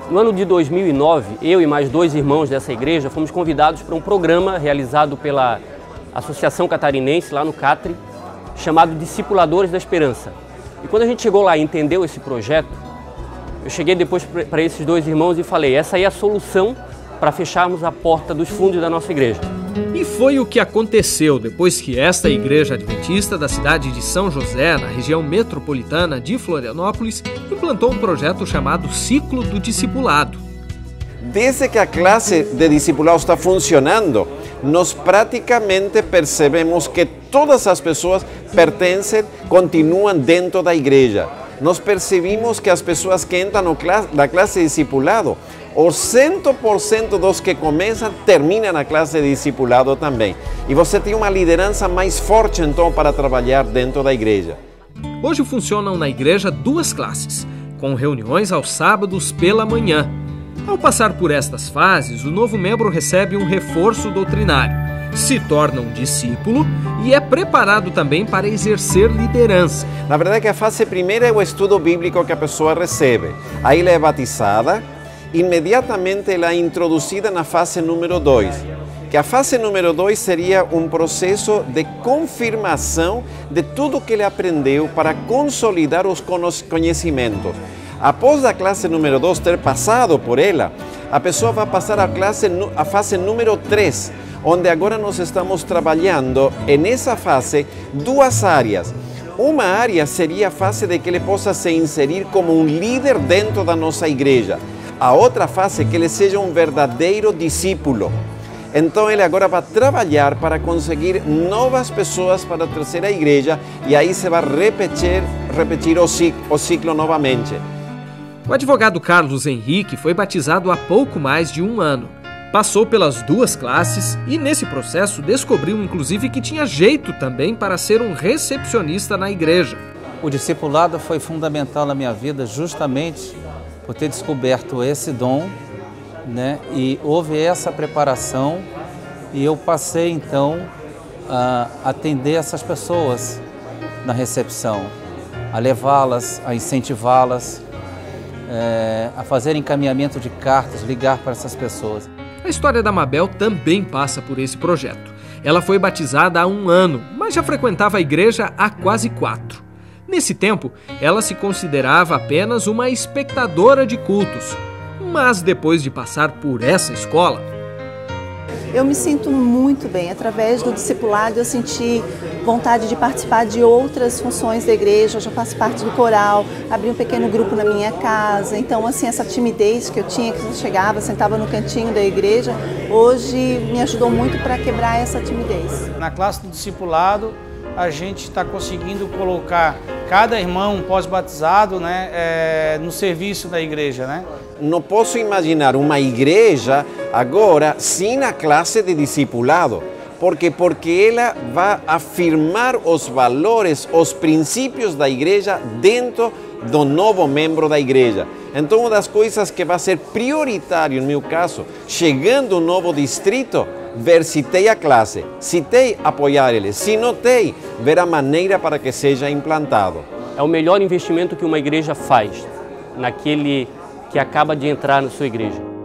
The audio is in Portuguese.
No ano de 2009, eu e mais 2 irmãos dessa igreja fomos convidados para um programa realizado pela Associação Catarinense, lá no Catre, chamado Discipuladores da Esperança. E quando a gente chegou lá e entendeu esse projeto, eu cheguei depois para esses 2 irmãos e falei, essa aí é a solução para fecharmos a porta dos fundos da nossa igreja. E foi o que aconteceu depois que esta igreja adventista da cidade de São José, na região metropolitana de Florianópolis, implantou um projeto chamado Ciclo do Discipulado. Desde que a classe de discipulado está funcionando, nós praticamente percebemos que todas as pessoas pertencem, continuam dentro da igreja. Nós percebemos que as pessoas que entram na classe de discipulado, os 100% dos que começam, terminam a classe de discipulado também. E você tem uma liderança mais forte, então, para trabalhar dentro da igreja. Hoje funcionam na igreja 2 classes, com reuniões aos sábados pela manhã. Ao passar por estas fases, o novo membro recebe um reforço doutrinário, se torna um discípulo e é preparado também para exercer liderança. Na verdade, que a fase primeira é o estudo bíblico que a pessoa recebe. Aí ela é batizada, imediatamente ela é introduzida na fase número 2. Que a fase número 2 seria um processo de confirmação de tudo que ele aprendeu para consolidar os conhecimentos. Após a classe número 2 ter passado por ela, a pessoa vai passar a fase número 3, onde agora nós estamos trabalhando nessa fase 2 áreas. Uma área seria a fase de que ele possa se inserir como um líder dentro da nossa igreja. A outra fase é que ele seja um verdadeiro discípulo. Então ele agora vai trabalhar para conseguir novas pessoas para a terceira igreja e aí se vai repetir o ciclo novamente. O advogado Carlos Henrique foi batizado há pouco mais de 1 ano. Passou pelas 2 classes e nesse processo descobriu inclusive que tinha jeito também para ser um recepcionista na igreja. O discipulado foi fundamental na minha vida justamente por ter descoberto esse dom, né? E houve essa preparação e eu passei então a atender essas pessoas na recepção, a levá-las, a incentivá-las, a fazer encaminhamento de cartas, ligar para essas pessoas. A história da Mabel também passa por esse projeto. Ela foi batizada há 1 ano, mas já frequentava a igreja há quase 4. Nesse tempo, ela se considerava apenas uma espectadora de cultos. Mas depois de passar por essa escola, eu me sinto muito bem. Através do discipulado eu senti vontade de participar de outras funções da igreja. Eu já faço parte do coral, abri um pequeno grupo na minha casa. Então, assim, essa timidez que eu tinha, que eu chegava, sentava no cantinho da igreja, hoje me ajudou muito para quebrar essa timidez. Na classe do discipulado, a gente está conseguindo colocar cada irmão pós-batizado, né, no serviço da igreja, né? Não posso imaginar uma igreja agora sem a classe de discipulado. Porque ela vai afirmar os valores, os princípios da igreja dentro do novo membro da igreja. Então, uma das coisas que vai ser prioritário, no meu caso, chegando um novo distrito, ver se tem a classe, se tem, apoiar ele, se não tem, ver a maneira para que seja implantado. É o melhor investimento que uma igreja faz naquele que acaba de entrar na sua igreja.